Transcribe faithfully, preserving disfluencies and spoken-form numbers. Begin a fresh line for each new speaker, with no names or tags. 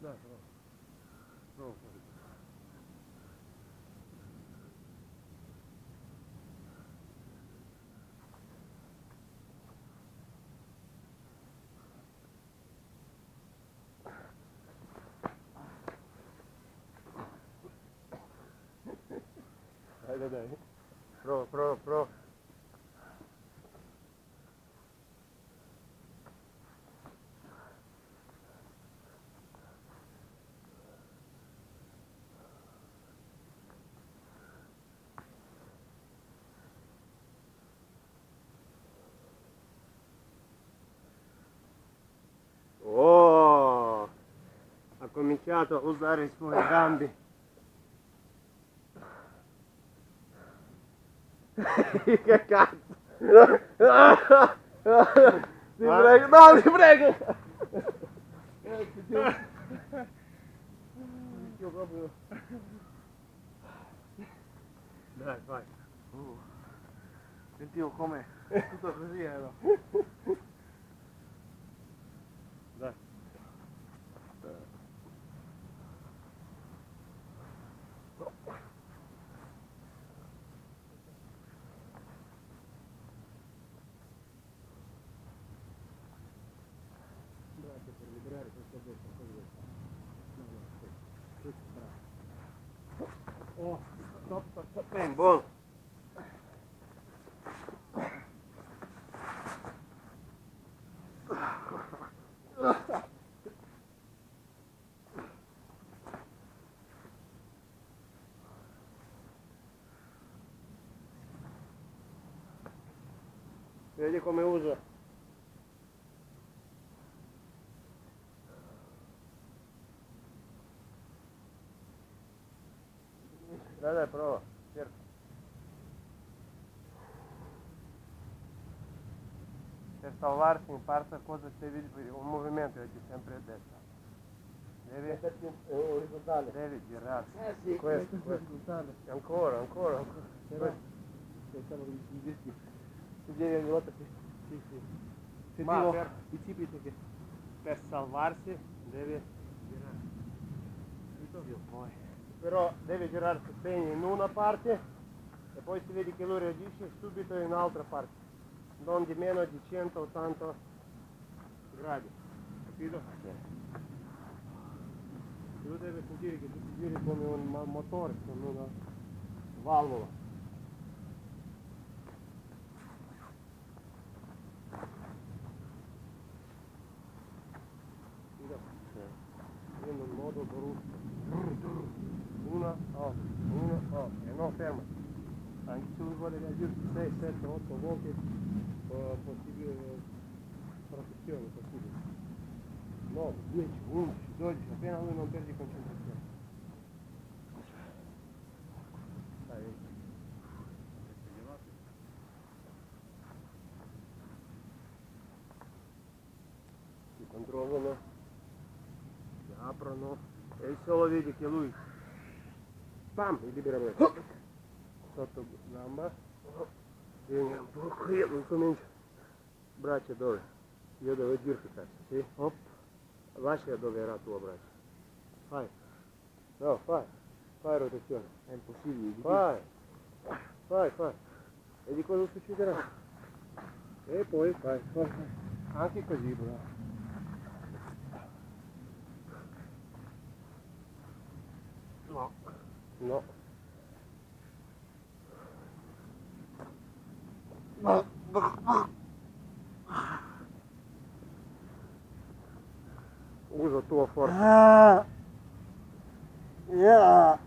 Dai, prova. Prova fuori. Dai, dai, dai. Prova, prova, prova. Oh! Ha cominciato a usare i suoi gambi. Che cazzo! Ti prego, no, ti prego! Io proprio... Dai, vai.
Uh, sentivo come tutto così ero.
Dai. Grazie per liberare questa bestia, questa. No, no, questo, questo, bravo. Oh, stop, stop, stop. Ben, buono. Vedi come usa? Dai, dai, prova, cerca. Per salvarsi impara cosa devi, un movimento è sempre a destra. Devi, orizzontale. Devi girarsi.
Eh sì,
questo, questo.
orizzontale.
Ancora, ancora, ancora.
Però, pensavo che mi dicessi, tu vieni ogni volta che... Sì, sì. Sentivo
per,
i cipiti che...
per salvarsi devi girarsi.
Io poi...
Però devi girarsi bene in una parte e poi si vede che lui reagisce subito in un'altra parte, non di meno di centottanta gradi, capito? Tu devi sentire che tu ti giri come un motore, come una valvola. In un modo brusco. Una, oh, una, oh, e non ferma. Anche se lui vuole reagire sei, sette, otto volte uh, possibile protezione possibile. nove, dieci, undici, dodici, appena lui non perde concentrazione. Dai, si controllano, si aprono e solo vedi che lui pam, e libera me. Sotto gamba, vieni un po' qui, lui comincia. Braccia dove? Io devo dirti cazzo, sì? Hop. Lascia dove era il tuo braccio. Fai. No, fai. Fai rotazione.
È impossibile.
Fai. Fai, fai. E di cosa succederà? E poi fai, fai, fai. Anche così, bravo. No. No. No. Usa tua forza.
Ah, yeah.